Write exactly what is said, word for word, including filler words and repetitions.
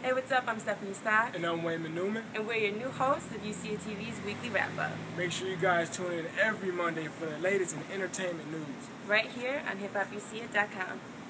Hey, what's up? I'm Stephanie Stock. And I'm Wayman Newman. And we're your new hosts of U C A T V's Weekly Wrap-Up. Make sure you guys tune in every Monday for the latest in entertainment news. Right here on hip hop u c a dot com.